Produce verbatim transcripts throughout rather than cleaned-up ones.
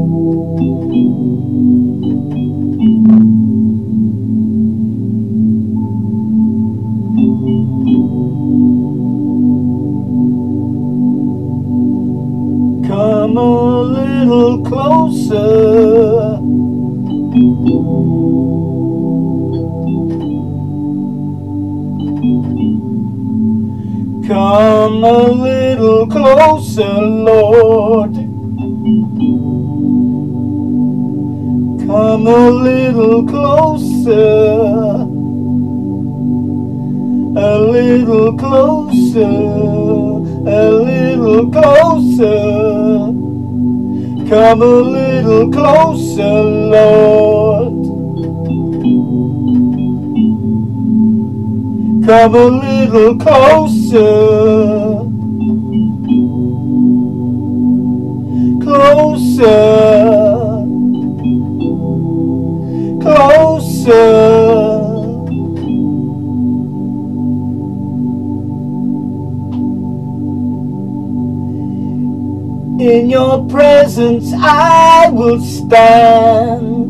Come a little closer. Come a little closer, Lord. Come a little closer. A little closer. A little closer. Come a little closer, Lord. Come a little closer. Closer. Closer. In your presence I will stand.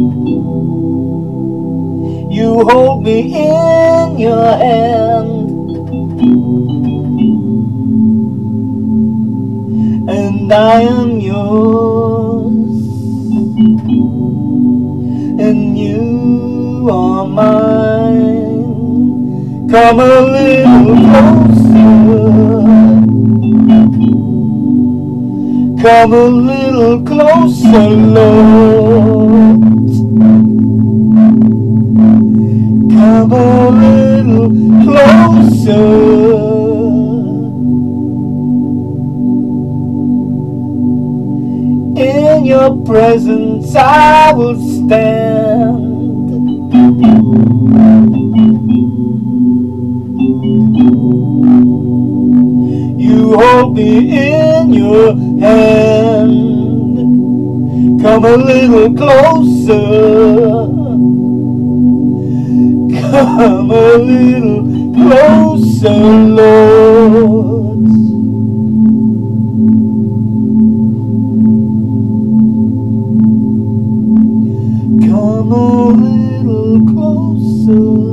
You hold me in your hand, and I am yours, and you are mine. Come a little closer. Come a little closer, Lord. Come a little closer. In your presence I will stand. You hold me in your hand. Come a little closer. Come a little closer, Lord. Come a little closer.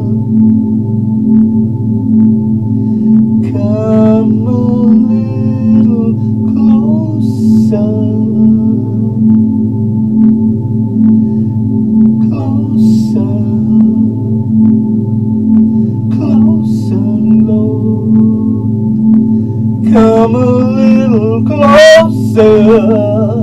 Come a little closer. Closer. Closer, Lord. Come a little closer.